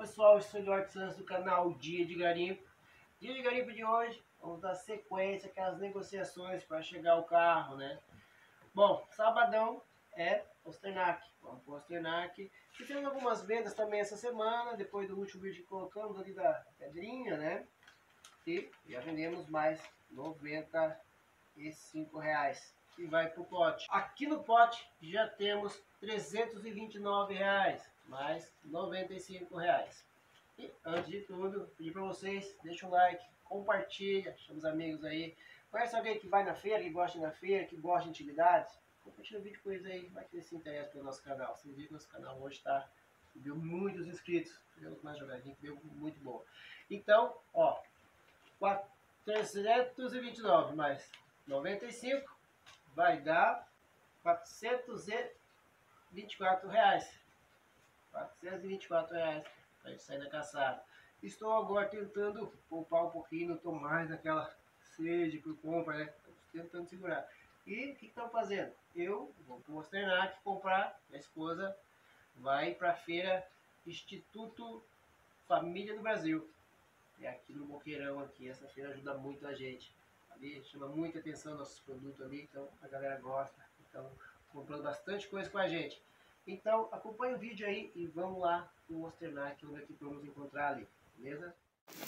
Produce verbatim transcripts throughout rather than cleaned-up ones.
pessoal, eu sou o Eduardo Santos do canal Dia de Garimpo. Dia de Garimpo de hoje, vamos dar sequência àquelas negociações para chegar o carro, né? Bom, sabadão é Osternac, vamos para o Osternac. E temos algumas vendas também essa semana, depois do último vídeo que colocamos ali da pedrinha, né? E já vendemos mais noventa e cinco reais. E vai pro pote. Aqui no pote já temos trezentos e vinte e nove reais, mais noventa e cinco reais. E antes de tudo, pedir para vocês, deixa um like, compartilha, chama os amigos aí. Conhece alguém que vai na feira, que gosta de ir na feira, que gosta de intimidades? Compartilha o vídeo com eles aí, vai que eles se interessam pelo nosso canal. Vocês viram que nosso canal hoje tá, subiu muitos inscritos, tivemos mais jogadinha, deu muito boa. Então, ó, trezentos e vinte e nove mais noventa e cinco vai dar quatrocentos e vinte e quatro reais. quatrocentos e vinte e quatro reais para a gente sair da caçada. Estou agora tentando poupar um pouquinho, não estou mais naquela sede por compra, né? Estamos tentando segurar. E o que estão fazendo? Eu vou para o Osternac comprar, minha esposa vai para a feira Instituto Família do Brasil. É aqui no Boqueirão, aqui. Essa feira ajuda muito a gente. Ali chama muita atenção nossos produtos ali, então a galera gosta. Então, comprando bastante coisa com a gente. Então, acompanhe o vídeo aí e vamos lá no Osternac, vamos ver o que vamos encontrar ali, beleza?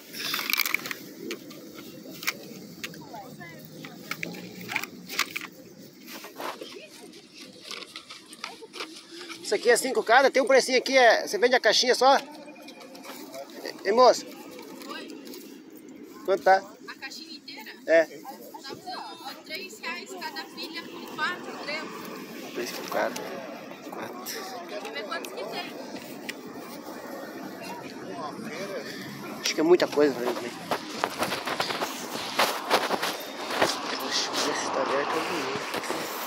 Isso aqui é cinco cada, tem um precinho aqui, é, você vende a caixinha só? Ei, moça? Oi? Quanto tá? A caixinha inteira? É. Tá três reais cada pilha, com quatro, três. Três por cada. Quatro. Deixa eu ver quantos que tem. Acho que é muita coisa pra gente ver. Deixa eu ver se tá aberto ou não.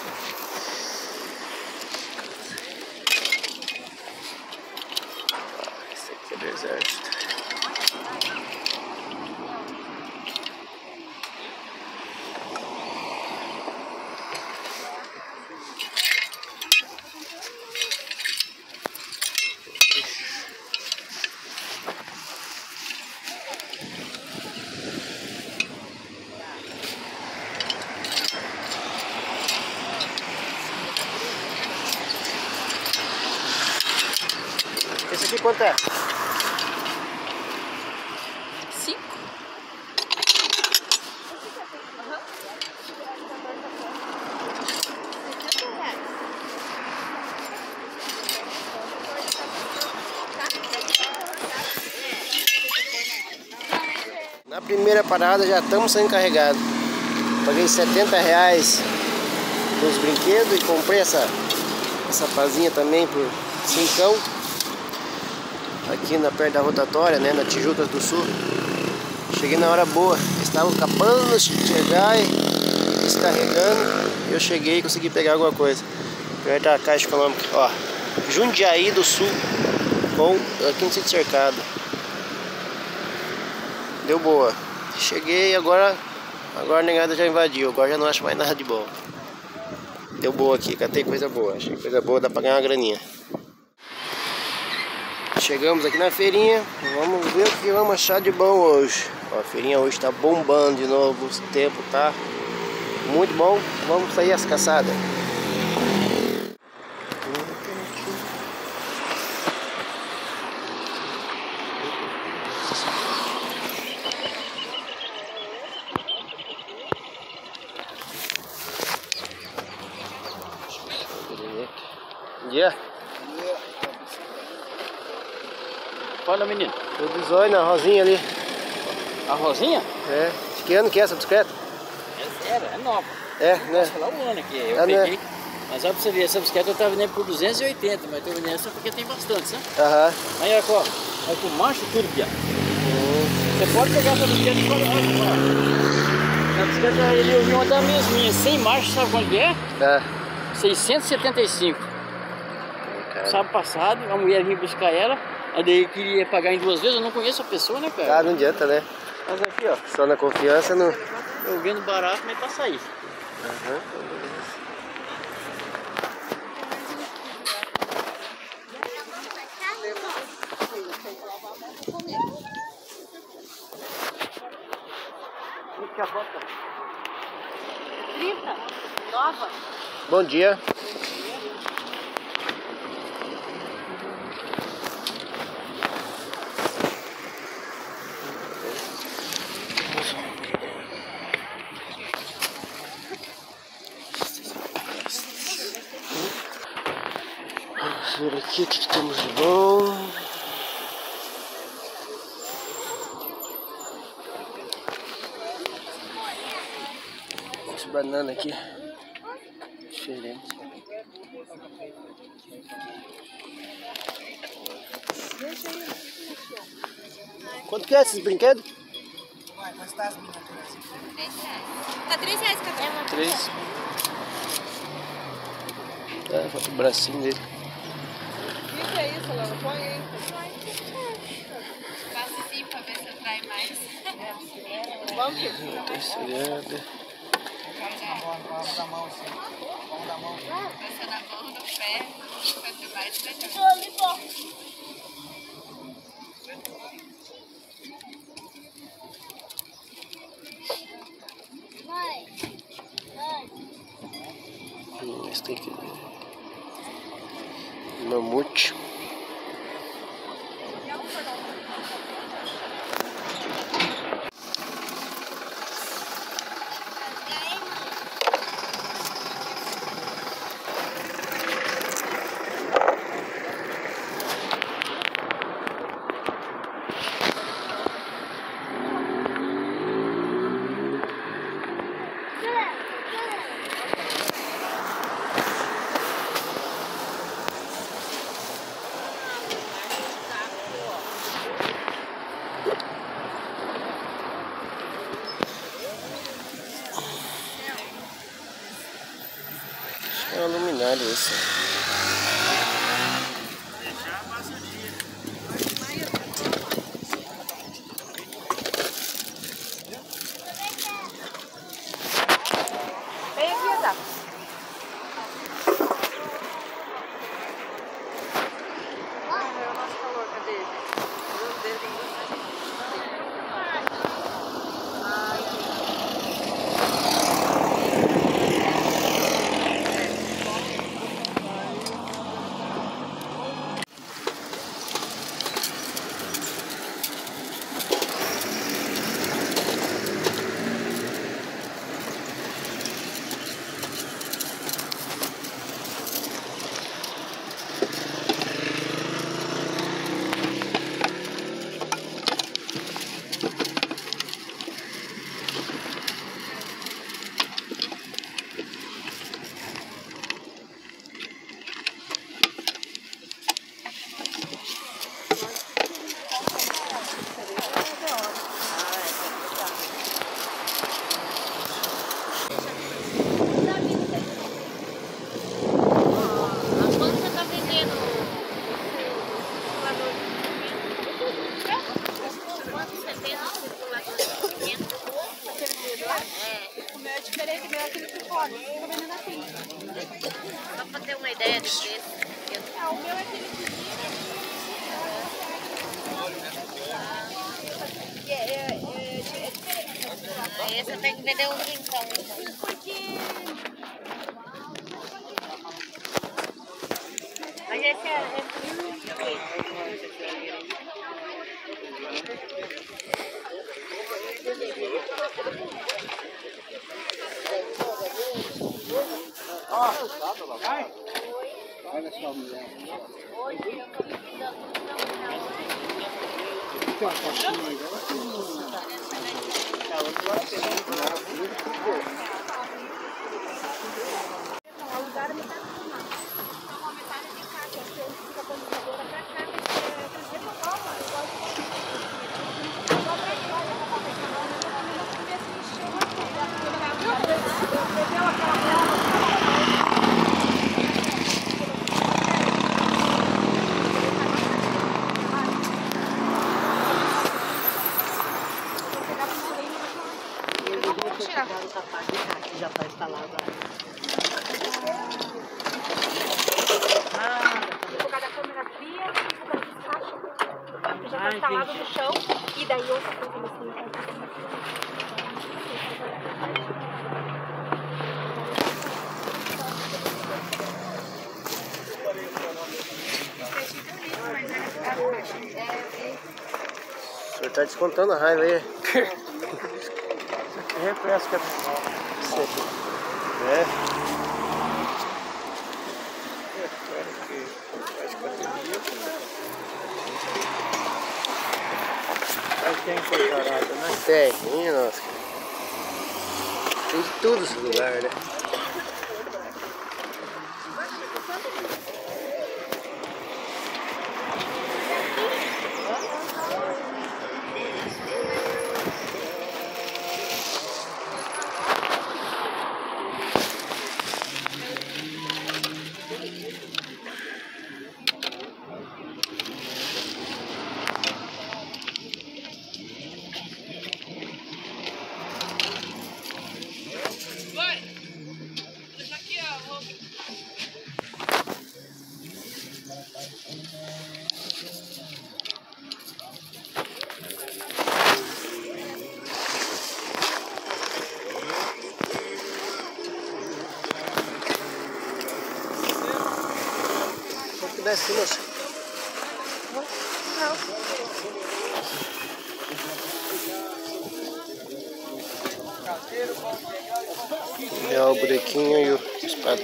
Esse aqui é do exército. Esse aqui quanto é? Cinco? Na primeira parada já estamos sendo carregados. Paguei setenta reais nos brinquedos e comprei essa, essa pazinha também por cincão. Aqui na perto da rotatória, né, na Tijucas do Sul. Cheguei na hora boa, estavam acabando de chegar e descarregando. Eu cheguei e consegui pegar alguma coisa. Perto da Caixa Econômica, ó, Jundiaí do Sul, com aqui no sítio cercado. Deu boa. Cheguei agora, agora a negada já invadiu, agora já não acho mais nada de bom. Deu boa aqui, catei coisa boa, achei coisa boa, dá pra ganhar uma graninha. Chegamos aqui na feirinha, vamos ver o que vamos achar de bom hoje. Ó, a feirinha hoje tá bombando de novo, o tempo tá muito bom, vamos sair as caçadas. Yeah. Fala, menino. Tudo zóio na rosinha ali. A Rosinha? É. De que ano que é essa bicicleta? É, é, é nova. É, né? Posso falar um ano aqui. Eu É, peguei. né? Mas só pra você ver, essa bicicleta eu tava vendendo por duzentos e oitenta, mas eu tô vendendo essa porque tem bastante, sabe? Aham. Aí, olha, ó. Olha com macho tudo, piá. Você pode pegar essa bicicleta e falar, olha, a bicicleta ele ouviu uma das minhas minhas, sem marcha, sabe quanto que é? É. seiscentos e setenta e cinco. Cara. Sábado passado, a mulher vinha buscar ela, aí daí queria pagar em duas vezes, eu não conheço a pessoa, né, cara? Ah, não adianta, né? Mas aqui, ó. Só na confiança não. Eu vendo barato, mas pra sair. Aham. Que a bota? trinta, nova. Bom dia. Vamos ver aqui o que temos de bom. Essa banana aqui diferente. Quanto que é esses brinquedos? Tá três reais cada. Três. É, falta o bracinho dele. O que é isso, Laura? Põe aí. Faça assim pra ver se atrai mais. Vamos, filho. Terceirada. Palma da mão, sim. Palma da mão. Passa na mão, no pé. Quanto mais, melhor. Hum, esse tem que... Mamute. É um luminário esse. Vem aqui, Zá. Morreu o nosso calor, cadê ele? Meu Deus. O meu é diferente, o meu é aquele por fora. Fica vendendo assim. Só pra ter uma ideia do preço. Ah, o meu é aquele que é, é, é, é diferente. Esse eu tenho que vender um rincão. Mas esse é... é... Olha só, mulher. Já está instalado. ah, tá lado do chão. E daí eu tô fazendo assim. O senhor tá descontando a raiva aí. Refresca que é. É. Mas tem encontrar, né? Tem, minha nossa. Tem de tudo esse lugar, né? Que desce, moça. É o bonequinho e o espada.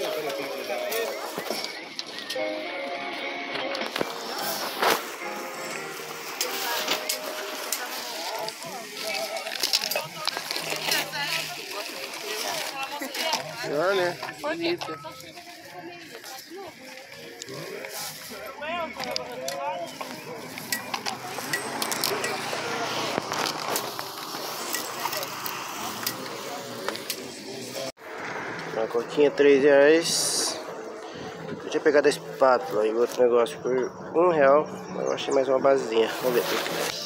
Lá, né? Bonito. Uma coquinha três reais. Eu tinha pegado a espátula e outro negócio por um real. Eu achei mais uma basezinha. Vamos ver aqui.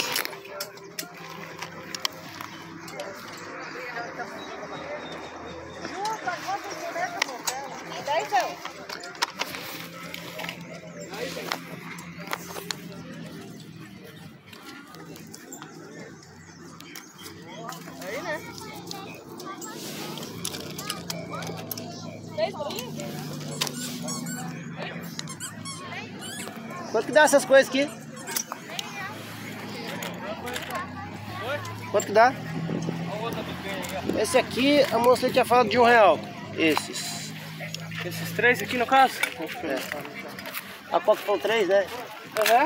Quanto que dá essas coisas aqui? Quanto que dá? Esse aqui, a moça tinha falado de um real. Esses. Esses três aqui no caso? É. A qual que foram três, né? Aham.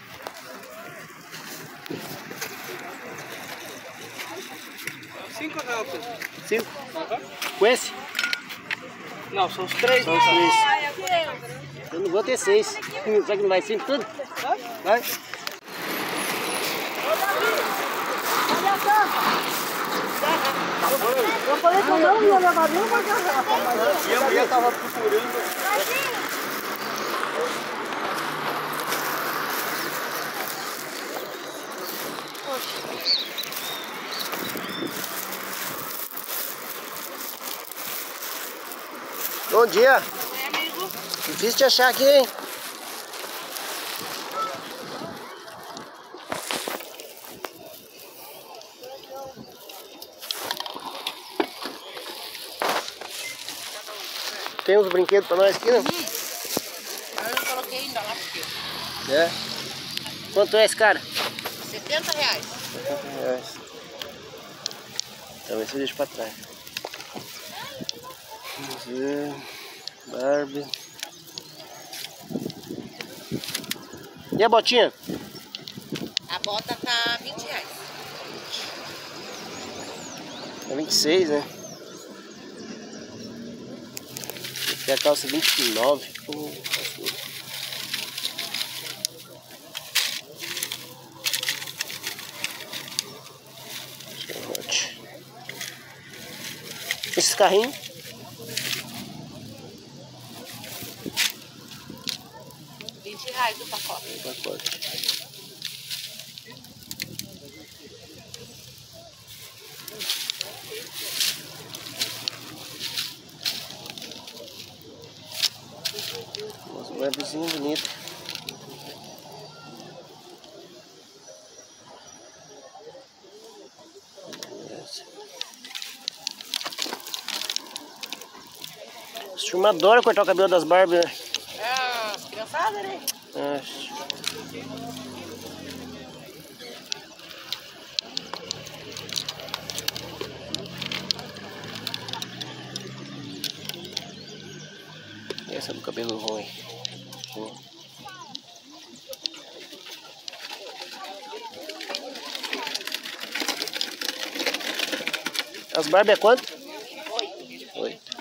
Cinco reais. Cinco? Aham. Com esse? Não, são os três. São os três. Eu não vou ter seis. Será que não vai cinco tudo? Vai. Eu falei que eu não ia levar nenhuma garrafa, mas E a mulher tava procurando. Bom dia. Difícil de achar aqui, hein? Tem uns brinquedos pra nós aqui, não? eu não coloquei ainda lá porque. É. Quanto é esse cara? setenta reais. setenta reais. Então esse eu deixo pra trás. Vamos ver. Barbie. E a botinha? A bota tá vinte reais. É vinte e seis, né? Esse é a calça vinte e nove. Hum, assim. Charlotte. Esses carrinhos? vinte reais o pacote. Um pacote. Nossa, webzinho bonito. turma adora cortar o cabelo das Barbie, né? É, criançada, né? Nossa. Essa do cabelo ruim. As Barbie é quanto? Oito. Oito.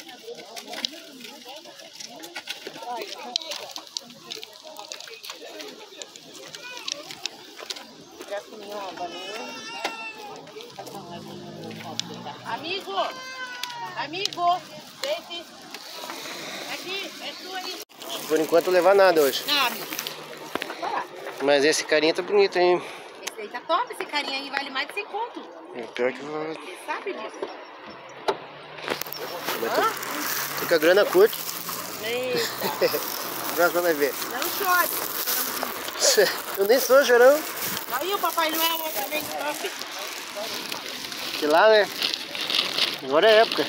Amigo! Amigo! Deixe! Aqui, é sua aí. Por enquanto não levar nada hoje. Não, amigo. Mas esse carinha tá bonito, hein? Esse aí tá top, esse carinha aí vale mais de cem conto. É pior que... Você sabe disso? Mas fica a grana curta. Eita. Próxima vai ver. Não chore. Eu nem sou chorão. Aí o Papai Noel também top. Que lá, né? Agora é época.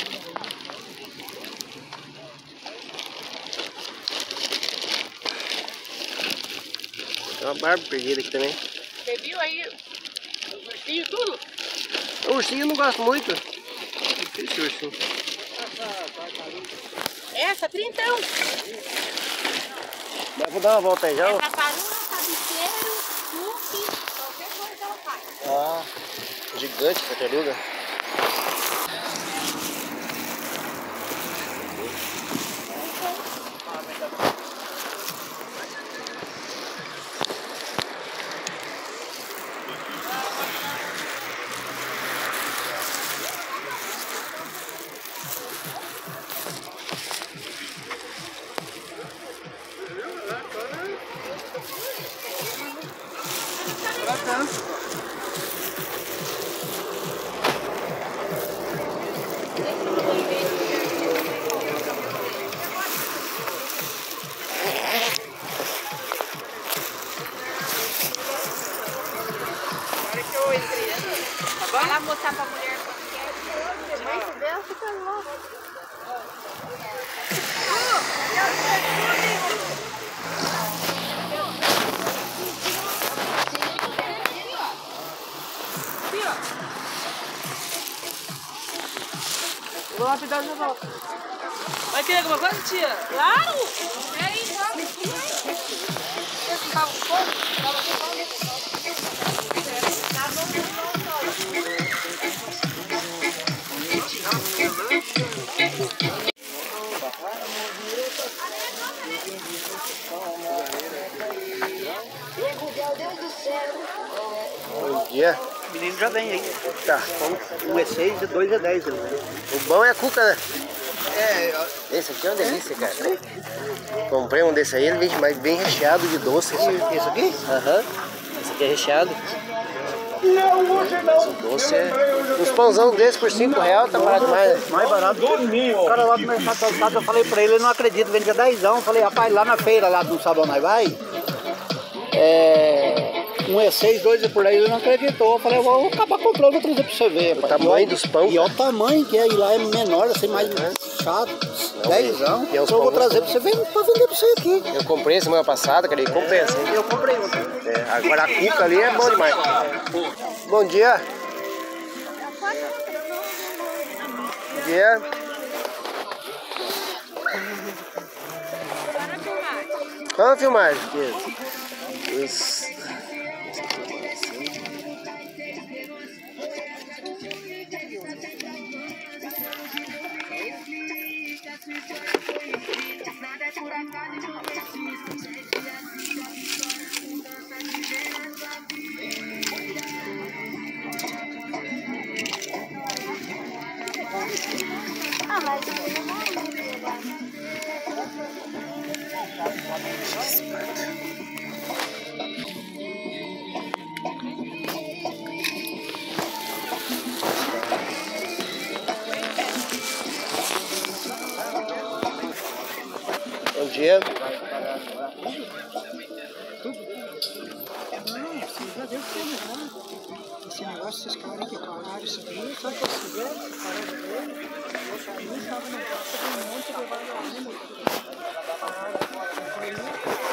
Tem uma Barbie perdida aqui também. Você viu aí os ursinhos tudo? O ursinho eu não gosto muito. Difícil o ursinho. Essa, trintão. Mas vou dar uma volta aí já. É tartaruga, cabiceiro, Snoopy, qualquer coisa ela faz. Ah, gigante essa tartaruga. Vai lá mostrar pra mulher quanto que é. Vai se ver, fica louco. Vou lá pegar de volta. Vai querer alguma coisa, tia? Claro! É aí, vamos. Esse carro todo, tava com fome. Tá bom, Bom dia. O menino já vem aí. Tá. Um é seis e dois é dez. Né? O bom é a cuca, né? É, Esse aqui é uma delícia, cara. Comprei um desse aí, ele vem mais bem recheado de doce. esse aqui? Aham. Esse aqui é recheado. Esse doce é... Uns pãozão desse por cinco reais, tá barato demais, né? Mais barato. O cara lá do mercado do estado, eu falei pra ele, ele não acredita, vende a dezão. Eu falei, rapaz, lá na feira, lá do Sabão Nós vai, é... um é seis, dois é por aí, ele não acreditou. Eu falei, eu vou acabar comprando, vou trazer pra você ver. O tamanho dos pães. E olha o tamanho que é, e lá é menor, assim, mais chato, dezão. E é os Então eu vou pães trazer pra você ver, pra vender pra você aqui. Eu comprei semana passada, cara, e compensa. Eu comprei um. É, agora a cuca ali é bom demais. Bom dia. Bom dia. Qual a filmagem? Isso. Ah, mas Bom dia. esse negócio, esses caras que pararam isso aqui, só que se tiver, pararam ele, o caminho estava no braço de um monte de vagabundo. Pararam agora, foi isso.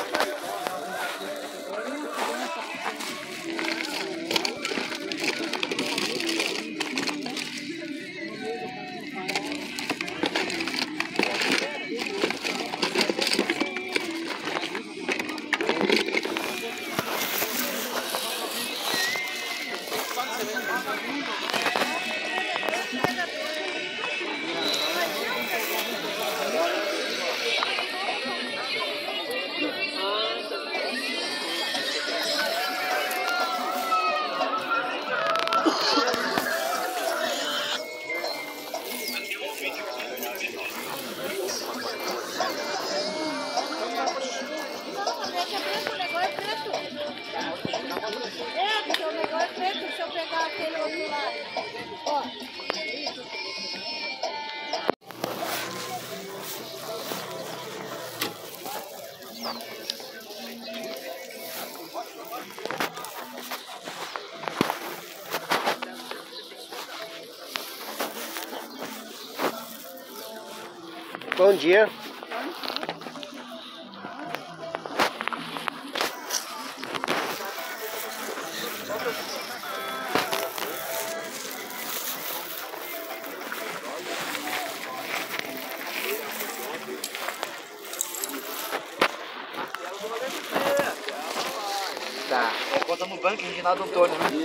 Bom dia. Tá. É conta no banco, Reginaldo Antônio, né?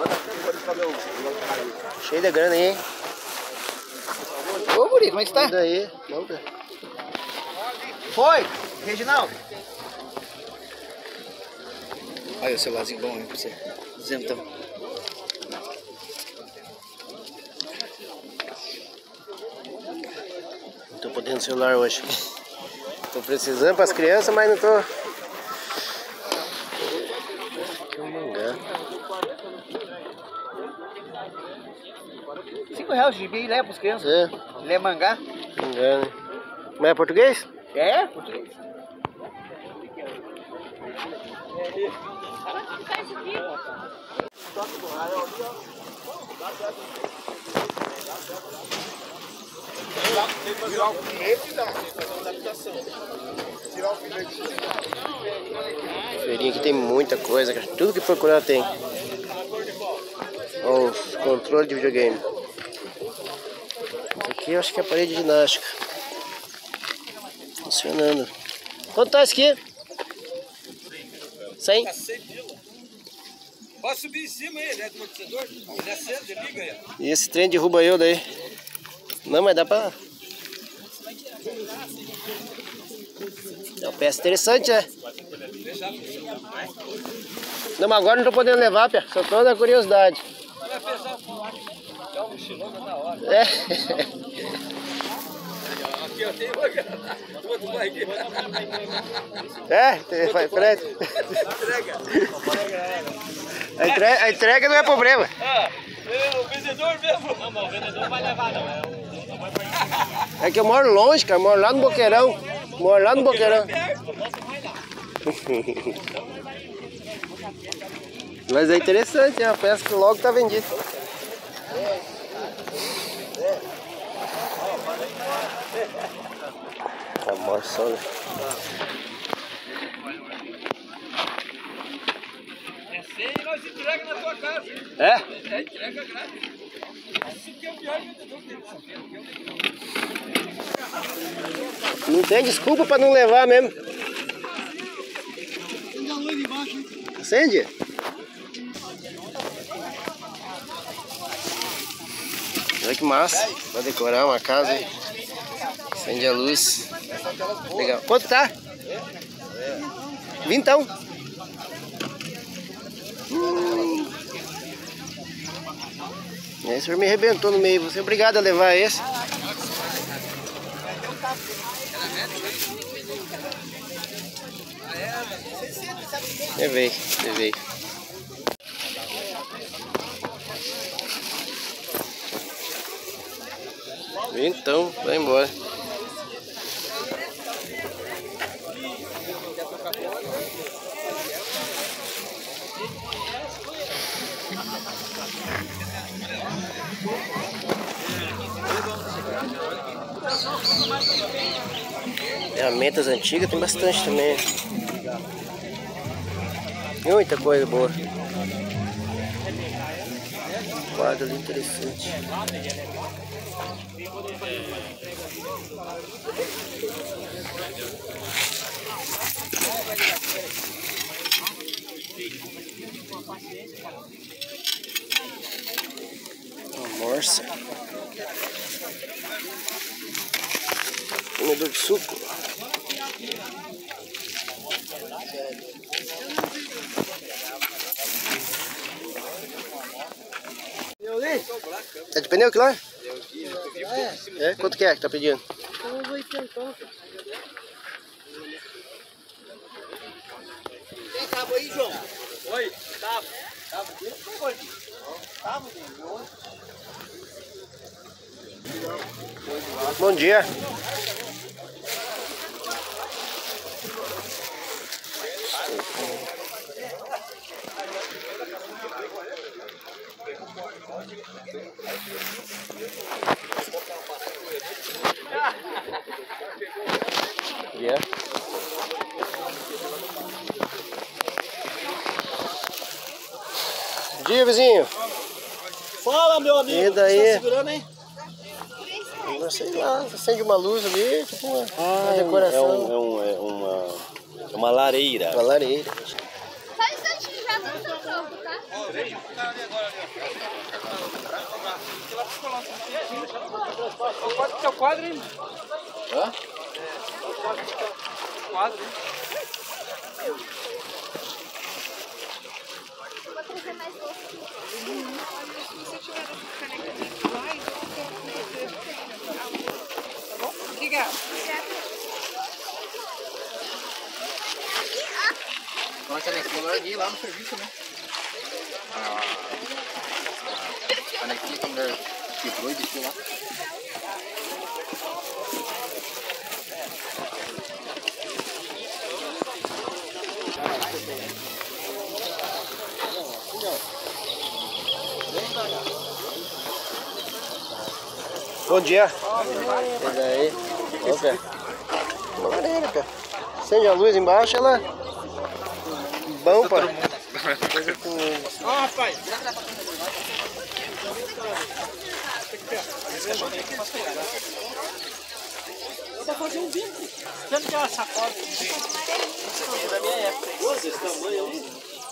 Cheio de grana aí, hein? Ô, guri, como é que tá? Tudo aí. Vamos ver. Foi, Reginaldo. Olha o celularzinho bom aí pra você. Dizentão. Não tô podendo celular hoje. Tô precisando pras crianças, mas não tô. Que mangá. Cinco reais de gibi, leva pros crianças. É, Lê mangá. engano. Mas é português? É, português. Tirar o filete e dar adaptação. Tirar o filete. Feirinha aqui tem muita coisa, cara. Tudo que procurar tem. Ó, os controles de videogame. Aqui eu acho que é a parede de ginástica. Funcionando. Quanto tá isso aqui? cem? Pode subir em cima aí, ele é do amortecedor. Ele é cedo, ele liga aí. E esse trem derruba eu daí. Não, mas dá pra... É uma peça interessante, né? Não, mas agora não tô podendo levar, Pia. Só tô na curiosidade. Vai pesar é um mochilão da hora. É. Aqui eu tenho outro barriguinho. É, vai, peraí. Entrega. A entrega, a entrega não é problema. Ah, é o vendedor mesmo. Não, mas o vendedor vai levar, não. É, É que eu moro longe, cara. Eu moro lá no Boqueirão. Moro lá no Boqueirão. Mas é interessante, é uma peça que logo tá vendida. Tá morção, né? é cem e nós entrega na tua casa. É? É, entrega grátis. Isso que é o pior vendedor que tem de São Pedro. Não tem desculpa pra não levar mesmo. Acende? Olha que massa. Pra decorar uma casa. Hein? Acende a luz. Legal. Quanto tá? Vintão. Hum. Esse senhor me arrebentou no meio. Você é obrigado a levar esse. Levei, levei. Então, vai embora. Ferramentas antigas tem bastante também. Muita coisa boa. Quadro ali interessante. Uma morsa. Comedor de suco. Tá de pneu aqui lá? É? Quanto que é que tá pedindo? Tem cabo aí, João? Oi, cabo. Cabo dele? Cabo dele. Bom dia. Yeah. Bom dia, vizinho. Fala, meu amigo. E daí? Você tá segurando, hein? Não sei lá, acende uma luz ali, tipo uma, Ah, uma decoração. É, um, é, um, é uma, é uma lareira. Uma lareira. Só um instantinho, já tá no seu campo, tá? Pode ter o quadro aí. Hã? Quadro. Vou trazer mais doce. Se você tiver essa caneca lá, então eu tá bom? Obrigada. Uma canequinha eu larguei lá no serviço, né? A canequinha que a mulher quebrou e deixou lá. Bom dia. E daí? Opa. Uma lareira, cara. Acende a luz embaixo, ela... Bom, pá. Coisa com... Ó, rapaz. Eu vou fazer um bico. Você não quer uma sacola? Da minha época. Pô, desse tamanho ali.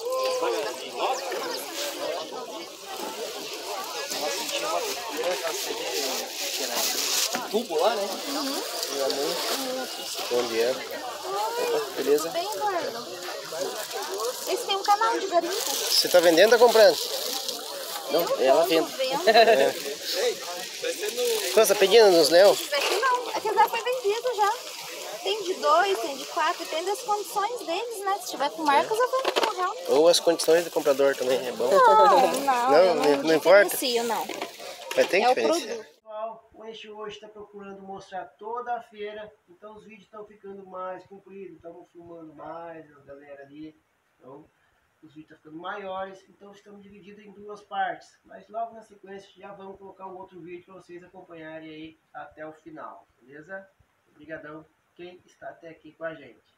Tubo lá, né? Uhum. Bom dia. Beleza? Bem, Eduardo. Esse tem um canal de garimpo. Você tá vendendo ou tá comprando? Não, ela vende. vendo. É. Quanto tá pedindo nos leão? Esse não, aquele já foi vendido já. Tem de dois, tem de quatro, depende das condições deles, né? Se tiver com marcas, eu vou empurrar. Ou as condições do comprador também, é bom. Não, não, Não, eu não, não, não importa? diferencio, não. Mas tem É o diferença. produto. Pessoal, o Eixo hoje está procurando mostrar toda a feira, então os vídeos estão ficando mais compridos, estamos filmando mais, a galera ali, então os vídeos estão ficando maiores, então estamos divididos em duas partes, mas logo na sequência já vamos colocar um outro vídeo para vocês acompanharem aí até o final, beleza? Obrigadão quem está até aqui com a gente.